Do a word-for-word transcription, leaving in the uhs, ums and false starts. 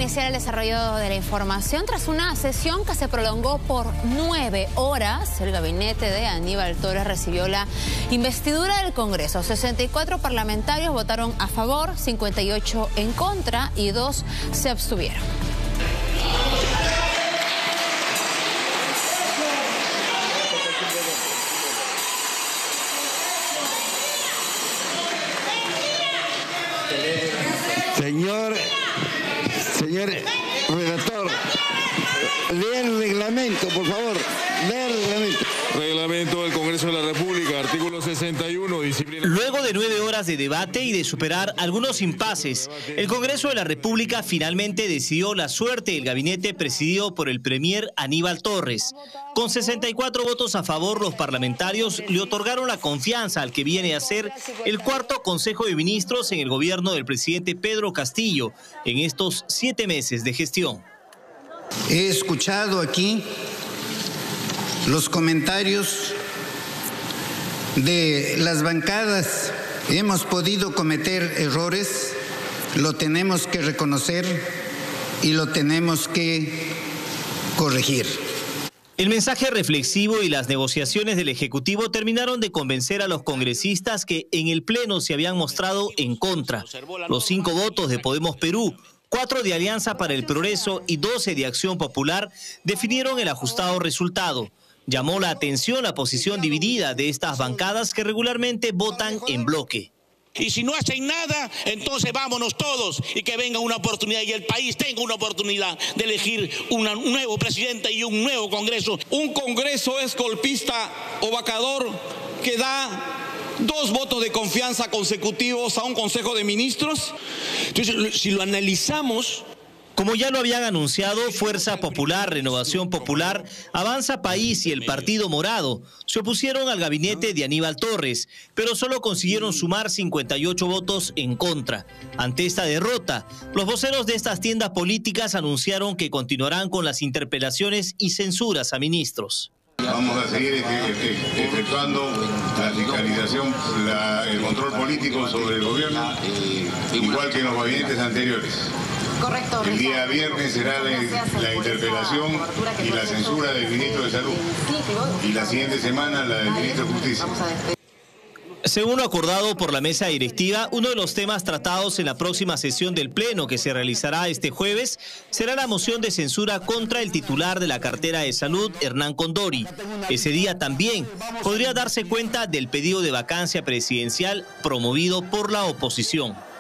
iniciar el desarrollo de la información. Tras una sesión que se prolongó por nueve horas, el gabinete de Aníbal Torres recibió la investidura del Congreso. sesenta y cuatro parlamentarios votaron a favor, cincuenta y ocho en contra y dos se abstuvieron. Señor, señor redactor, lea el reglamento, por favor, lea el reglamento. Reglamento del Congreso de la República, artículo sesenta y uno, disciplina. Luego de nueve horas de debate y de superar algunos impases, el Congreso de la República finalmente decidió la suerte del gabinete presidido por el premier Aníbal Torres. Con sesenta y cuatro votos a favor, los parlamentarios le otorgaron la confianza al que viene a ser el cuarto Consejo de Ministros en el gobierno del presidente Pedro Castillo en estos siete meses de gestión. He escuchado aquí los comentarios de las bancadas. Hemos podido cometer errores, lo tenemos que reconocer y lo tenemos que corregir. El mensaje reflexivo y las negociaciones del Ejecutivo terminaron de convencer a los congresistas que en el Pleno se habían mostrado en contra. Los cinco votos de Podemos Perú, cuatro de Alianza para el Progreso y doce de Acción Popular definieron el ajustado resultado. Llamó la atención la posición dividida de estas bancadas que regularmente votan en bloque. Y si no hacen nada, entonces vámonos todos y que venga una oportunidad y el país tenga una oportunidad de elegir una, un nuevo presidente y un nuevo Congreso. Un Congreso es golpista o vacador que da dos votos de confianza consecutivos a un Consejo de Ministros. Entonces, si lo analizamos... Como ya lo habían anunciado, Fuerza Popular, Renovación Popular, Avanza País y el Partido Morado se opusieron al gabinete de Aníbal Torres, pero solo consiguieron sumar cincuenta y ocho votos en contra. Ante esta derrota, los voceros de estas tiendas políticas anunciaron que continuarán con las interpelaciones y censuras a ministros. Vamos a seguir efectuando la fiscalización, la, el control político sobre el gobierno, igual que en los gabinetes anteriores. Correcto. El día viernes será la, la interpelación y la censura del ministro de Salud. Y la siguiente semana la del ministro de Justicia. Según lo acordado por la mesa directiva, uno de los temas tratados en la próxima sesión del Pleno, que se realizará este jueves, será la moción de censura contra el titular de la cartera de Salud, Hernán Condori. Ese día también podría darse cuenta del pedido de vacancia presidencial promovido por la oposición.